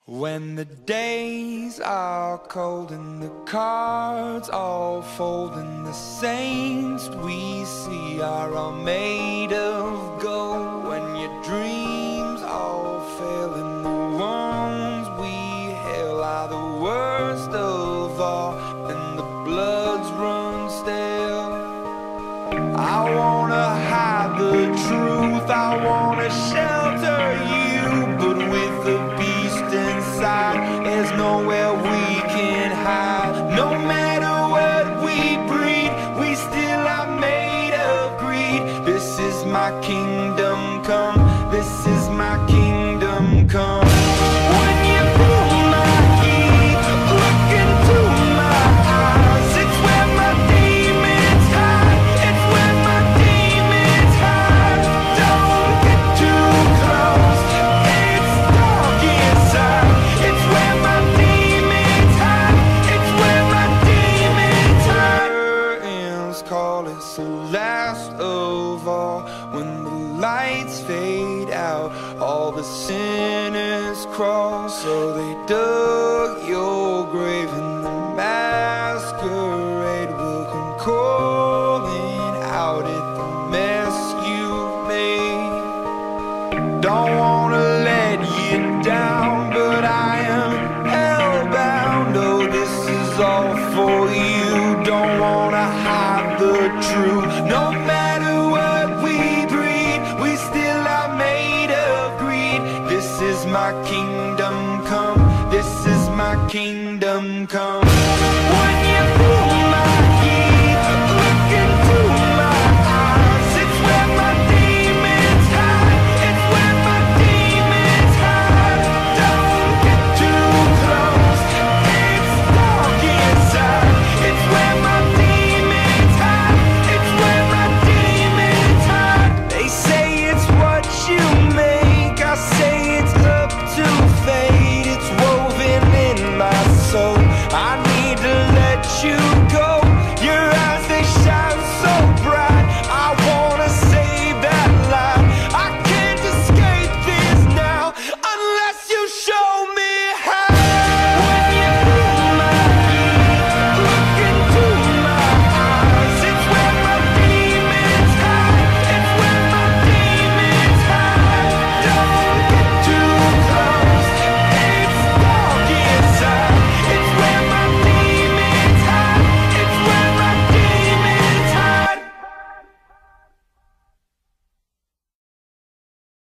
When the days are cold and the cards all fold and the saints we see are all made of gold, when your dreams all fail and the wounds we hail are the worst of all and the bloods run stale, I wanna hide the truth, I wanna shelter you, but with the beast inside, there's nowhere we can hide. No matter what we breed, we still are made of greed. This is my kingdom come, this is my kingdom come. When you pull my key, look into my eyes, it's where my demons hide, it's where my demons hide. Don't get too close, it's dark inside, it's where my demons hide, it's where my demons hide. Curtains call, it's the last of all. When the lights fade out, all the sinners crawl. So they dug your grave and the masquerade will come calling out at the mess you've made. Don't wanna let you down, but I am hellbound. Oh, this is all for you. Don't wanna hide the truth. No matter what we breed, we still are made of greed. This is my kingdom come, this is my kingdom come.